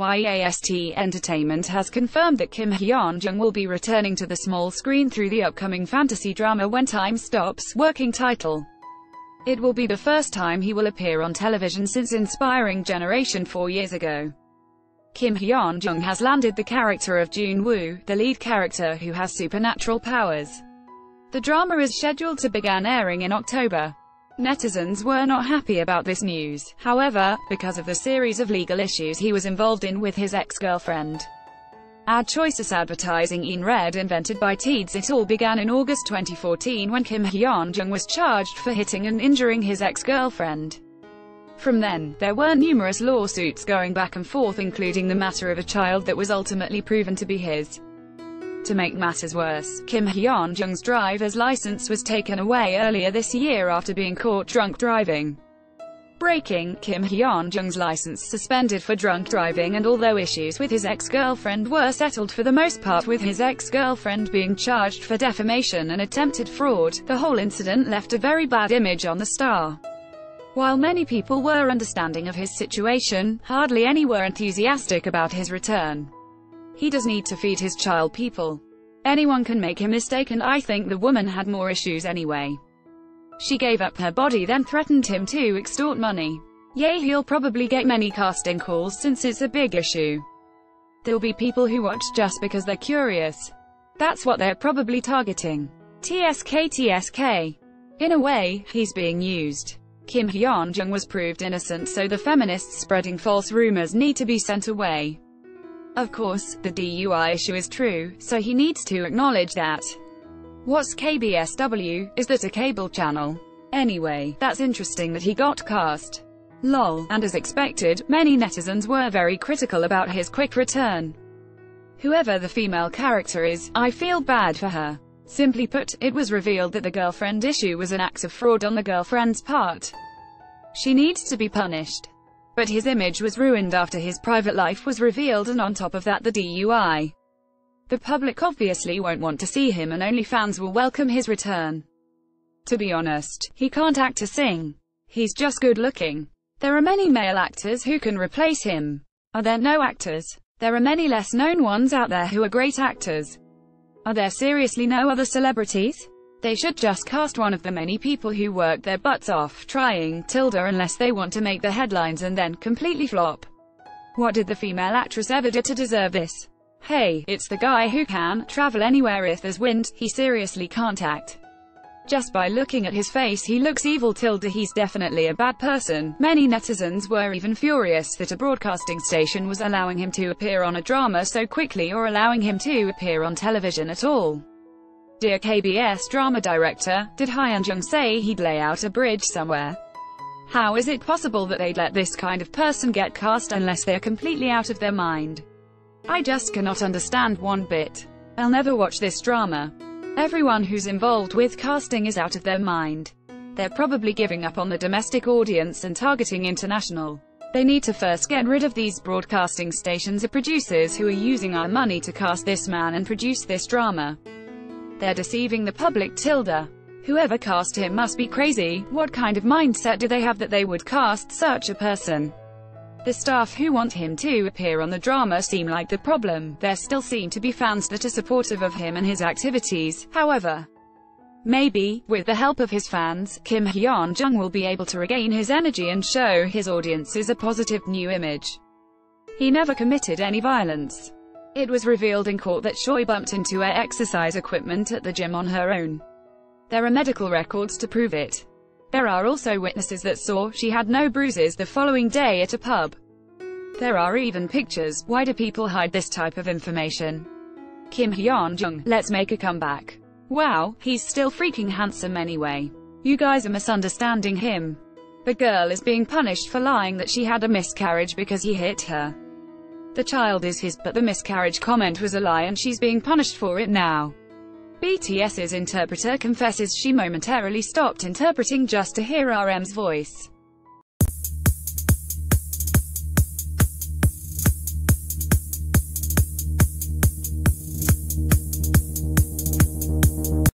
KEYAST Entertainment has confirmed that Kim Hyun Joong will be returning to the small screen through the upcoming fantasy drama When Time Stops, working title. It will be the first time he will appear on television since Inspiring Generation 4 years ago. Kim Hyun Joong has landed the character of Jun Woo, the lead character who has supernatural powers. The drama is scheduled to begin airing in October. Netizens were not happy about this news, however, because of the series of legal issues he was involved in with his ex-girlfriend. Ad choices advertising in red invented by Netizens. It all began in August 2014 when Kim Hyun Joong was charged for hitting and injuring his ex-girlfriend. From then, there were numerous lawsuits going back and forth, including the matter of a child that was ultimately proven to be his. To make matters worse, Kim Hyun Joong's driver's license was taken away earlier this year after being caught drunk driving. Breaking Kim Hyun Joong's license suspended for drunk driving, and although issues with his ex-girlfriend were settled for the most part, with his ex-girlfriend being charged for defamation and attempted fraud, the whole incident left a very bad image on the star. While many people were understanding of his situation, hardly any were enthusiastic about his return. He does need to feed his child, people. Anyone can make a mistake, and I think the woman had more issues anyway. She gave up her body then threatened him to extort money. Yeah, he'll probably get many casting calls since it's a big issue. There'll be people who watch just because they're curious. That's what they're probably targeting. TSK. In a way, he's being used. Kim Hyun Joong was proved innocent, so the feminists spreading false rumors need to be sent away. Of course, the DUI issue is true, so he needs to acknowledge that. What's KBSW? Is that a cable channel? Anyway, that's interesting that he got cast. Lol. And as expected, many netizens were very critical about his quick return. Whoever the female character is, I feel bad for her. Simply put, it was revealed that the girlfriend issue was an act of fraud on the girlfriend's part. She needs to be punished. But his image was ruined after his private life was revealed, and on top of that the DUI. The public obviously won't want to see him, and only fans will welcome his return. To be honest, he can't act or sing. He's just good looking. There are many male actors who can replace him. Are there no actors? There are many less known ones out there who are great actors. Are there seriously no other celebrities? They should just cast one of the many people who worked their butts off trying, unless they want to make the headlines and then completely flop. What did the female actress ever do to deserve this? Hey, it's the guy who can travel anywhere if there's wind. He seriously can't act. Just by looking at his face he looks evil. He's definitely a bad person. Many netizens were even furious that a broadcasting station was allowing him to appear on a drama so quickly, or allowing him to appear on television at all. Dear KBS drama director, did Hyun Joong say he'd lay out a bridge somewhere? How is it possible that they'd let this kind of person get cast unless they're completely out of their mind? I just cannot understand one bit. I'll never watch this drama. Everyone who's involved with casting is out of their mind. They're probably giving up on the domestic audience and targeting international. They need to first get rid of these broadcasting stations or producers who are using our money to cast this man and produce this drama. They're deceiving the public. Whoever cast him must be crazy. What kind of mindset do they have that they would cast such a person? The staff who want him to appear on the drama seem like the problem. There still seem to be fans that are supportive of him and his activities, however. Maybe, with the help of his fans, Kim Hyun Joong will be able to regain his energy and show his audiences a positive new image. He never committed any violence. It was revealed in court that Choi bumped into her exercise equipment at the gym on her own. There are medical records to prove it. There are also witnesses that saw she had no bruises the following day at a pub. There are even pictures. Why do people hide this type of information? Kim Hyun Joong, let's make a comeback. Wow, he's still freaking handsome anyway. You guys are misunderstanding him. The girl is being punished for lying that she had a miscarriage because he hit her. The child is his, but the miscarriage comment was a lie and she's being punished for it now. BTS's interpreter confesses she momentarily stopped interpreting just to hear RM's voice.